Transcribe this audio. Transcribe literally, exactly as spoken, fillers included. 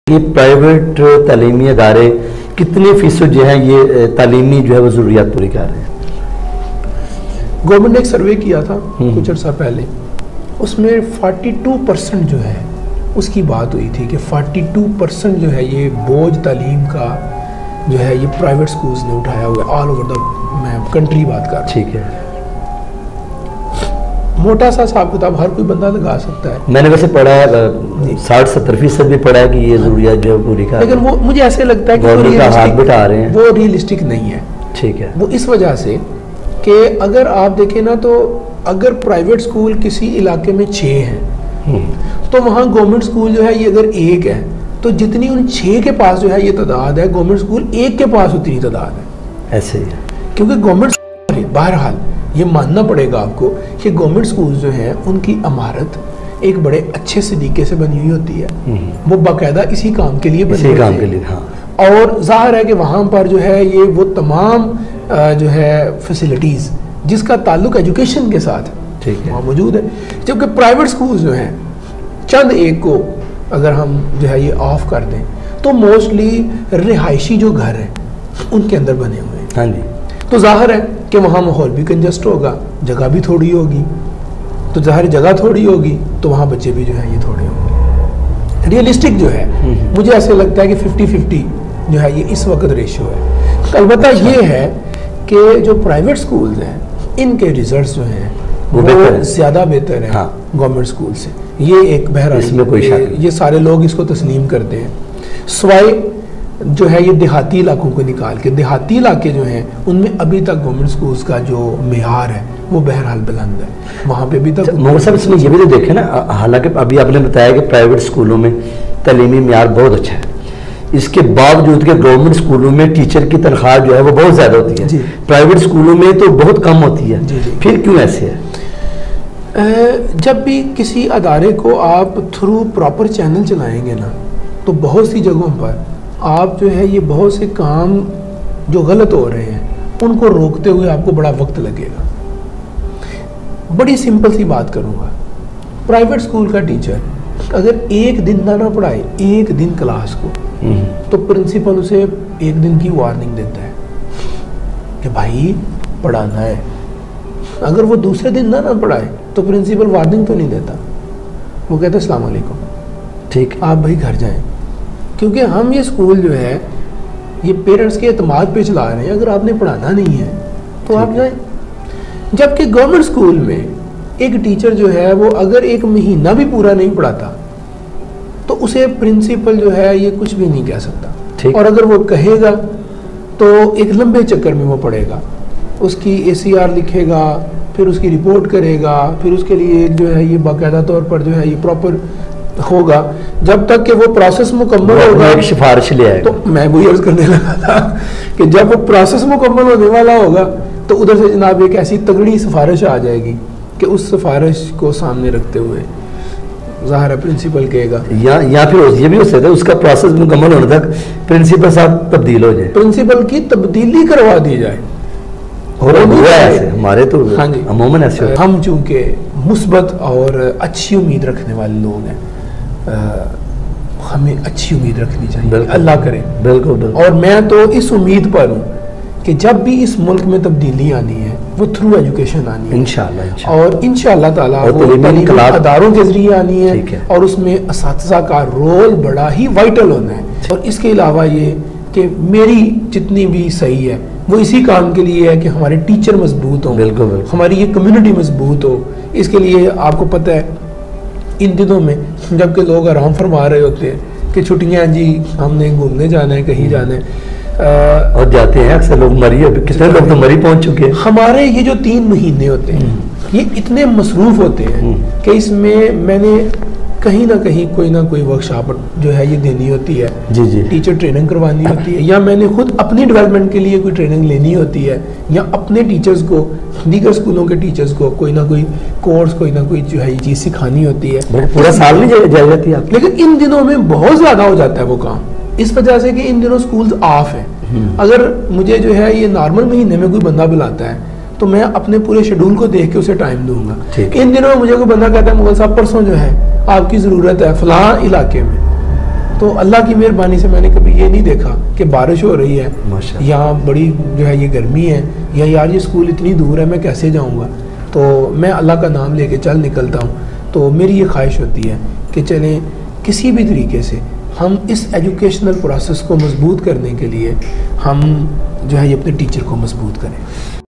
ये प्राइवेट तालीमी अदारे कितने फीसद जो है ये तालीमी जो है वो ज़रूरियात पूरी कर रहे हैं? गवर्नमेंट ने एक सर्वे किया था कुछ अर्सा पहले, उसमें बयालीस परसेंट जो है उसकी बात हुई थी कि बयालीस परसेंट जो है ये बोझ तालीम का जो है ये प्राइवेट स्कूल्स ने उठाया हुआ है all over the main country बात कर। ठीक है, मोटा सा हिसाब किताब हर कोई बंदा लगा सकता है। मैंने वैसे पढ़ा है साठ सत्तर फीसद भी पढ़ा है कि ये जरूरियात जो है पूरी कर, लेकिन वो मुझे ऐसे लगता है कि गवर्नमेंट का हाथ बिठा रहे हैं, वो रियलिस्टिक नहीं है। ठीक है, वो इस वजह से कि अगर आप देखें ना तो अगर प्राइवेट स्कूल किसी इलाके में छः हैं तो वहाँ गवर्नमेंट स्कूल जो है ये अगर एक है तो जितनी उन छः के पास जो है ये तादाद है, गवर्नमेंट स्कूल एक के पास उतनी तादाद है। ऐसे ही है, क्योंकि गवर्नमेंट बहरहाल ये मानना पड़ेगा आपको कि गवर्नमेंट स्कूल जो हैं उनकी इमारत एक बड़े अच्छे तरीके से बनी हुई होती है, वो बाकायदा इसी काम के लिए बनी हुई काम के लिए, हाँ। और जाहिर है कि वहाँ पर जो है ये वो तमाम जो है फैसिलिटीज़ जिसका ताल्लुक एजुकेशन के साथ ठीक है वहाँ मौजूद है, जबकि प्राइवेट स्कूल जो हैं चंद एक को अगर हम जो है ये ऑफ कर दें तो मोस्टली रिहायशी जो घर हैं उनके अंदर बने हुए हैं। हाँ जी, तो जाहिर है कि वहाँ माहौल भी कंजस्ट होगा, जगह भी थोड़ी होगी, तो जाहिर जगह थोड़ी होगी तो वहाँ बच्चे भी जो है ये थोड़े होंगे। रियलिस्टिक जो है मुझे ऐसे लगता है कि फिफ्टी फिफ्टी जो है ये इस वक्त रेशियो है। अलबत्ता ये है कि जो प्राइवेट स्कूल्स हैं इनके रिजल्ट्स जो हैं वो, वो ज़्यादा बेहतर है हाँ। गवर्नमेंट स्कूल से, ये एक बहरहाल इसमें कोई शक नहीं, ये सारे लोग इसको तस्लीम करते हैं। सवाए जो है ये देहाती इलाकों को निकाल के, देहाती इलाके जो हैं उनमें अभी तक गवर्नमेंट स्कूल्स का जो मेयार है वो बहरहाल बुलंद है, वहाँ पे अभी तक। मोहम्मद साहब इसमें ये भी तो देखें ना, हालांकि अभी आपने बताया कि प्राइवेट स्कूलों में तालीमी मेयार बहुत अच्छा है, इसके बावजूद के गवर्नमेंट स्कूलों में टीचर की तनख्वाह जो है वो बहुत ज़्यादा होती है, प्राइवेट स्कूलों में तो बहुत कम होती है। जी जी। फिर क्यों ऐसे है? जब भी किसी अदारे को आप थ्रू प्रॉपर चैनल चलाएंगे ना तो बहुत सी जगहों पर आप जो है ये बहुत से काम जो गलत हो रहे हैं उनको रोकते हुए आपको बड़ा वक्त लगेगा। बड़ी सिंपल सी बात करूँगा, प्राइवेट स्कूल का टीचर अगर एक दिन ना ना पढ़ाए एक दिन क्लास को तो प्रिंसिपल उसे एक दिन की वार्निंग देता है कि भाई पढ़ाना है। अगर वो दूसरे दिन ना ना पढ़ाए तो प्रिंसिपल वार्निंग तो नहीं देता, वो कहता है अस्सलाम वालेकुम, ठीक आप भाई घर जाएं, क्योंकि हम ये स्कूल जो है ये पेरेंट्स के एतमाद पे चला रहे हैं, अगर आपने पढ़ाना नहीं है तो आप जाएं। जबकि गवर्नमेंट स्कूल में एक टीचर जो है वो अगर एक महीना भी पूरा नहीं पढ़ाता तो उसे प्रिंसिपल जो है ये कुछ भी नहीं कह सकता, और अगर वो कहेगा तो एक लंबे चक्कर में वो पढ़ेगा, उसकी ए सी आर लिखेगा, फिर उसकी रिपोर्ट करेगा, फिर उसके लिए जो है ये बाकायदा तौर पर जो है ये प्रॉपर होगा। जब तक कि वो प्रोसेस मुकम्मल होगा, सिफारिश ले आएगा। तो मैं वही अर्ज करने लगा था कि जब वो प्रोसेस मुकम्मल होने वाला होगा तो उधर से जनाब एक ऐसी तगड़ी सिफारिश आ जाएगी कि उस सिफारिश को सामने रखते हुए ज़ाहिर है प्रिंसिपल कहेगा, या या फिर ये भी हो सकता है उसका प्रोसेस मुकम्मल होने तक प्रिंसिपल साहब तब्दील हो जाए, प्रिंसिपल की तब्दीली करवा दी जाए। और ऐसे हमारे तो हाँ जी अमूमन ऐसे हम चूँकि मुस्बत और अच्छी उम्मीद रखने वाले लोग हैं, आ, हमें अच्छी उम्मीद रखनी चाहिए, अल्लाह करे। बिल्कुल, बिल्कुल। और मैं तो इस उम्मीद पर हूँ कि जब भी इस मुल्क में तब्दीली आनी है वो थ्रू एजुकेशन आनी है इंशाअल्लाह, इंशाअल्लाह। और इंशाअल्लाह ताला वो तालीमी अदारों के जरिए आनी है, है और उसमें असातिज़ा का रोल बड़ा ही वाइटल होना है। और इसके अलावा ये कि मेरी जितनी भी सही है वो इसी काम के लिए है कि हमारे टीचर मजबूत हों, बिल्कुल, बिल्कुल। हमारी ये कम्युनिटी मजबूत हो। इसके लिए आपको पता है इन दिनों में जबकि लोग आराम फरमा रहे होते हैं कि छुट्टियाँ जी हमने घूमने जाना है, कहीं जाना है, आ, और जाते हैं अक्सर लोग मरी, कितने लोग तो मरी पहुंच चुके हैं। हमारे ये जो तीन महीने होते हैं ये इतने मसरूफ होते हैं कि इसमें मैंने कहीं ना कहीं कोई ना कोई वर्कशॉप जो है ये देनी होती है, जी जी टीचर ट्रेनिंग करवानी होती है, या मैंने खुद अपनी डेवलपमेंट के लिए कोई ट्रेनिंग लेनी होती है, या अपने टीचर्स को दीगर स्कूलों के टीचर्स को कोई ना कोई कोर्स कोई ना कोई जो है ये चीज़ सिखानी होती है। पूरा साल नहीं जाए जाती है, लेकिन इन दिनों में बहुत ज़्यादा हो जाता है वो काम, इस वजह से कि इन दिनों स्कूल्स ऑफ है। अगर मुझे जो है ये नॉर्मल महीने में कोई बंदा बुलाता है तो मैं अपने पूरे शेड्यूल को देख के उसे टाइम दूंगा। इन दिनों में मुझे कोई बंदा कहता है मुगल साहब परसों जो है आपकी ज़रूरत है फलां इलाके में, तो अल्लाह की मेहरबानी से मैंने कभी ये नहीं देखा कि बारिश हो रही है, यहाँ बड़ी जो है ये गर्मी है, या यार ये स्कूल इतनी दूर है मैं कैसे जाऊँगा। तो मैं अल्लाह का नाम लेके चल निकलता हूँ। तो मेरी ये ख्वाहिश होती है कि चलें किसी भी तरीके से हम इस एजुकेशनल प्रोसेस को मजबूत करने के लिए हम जो है ये अपने टीचर को मजबूत करें।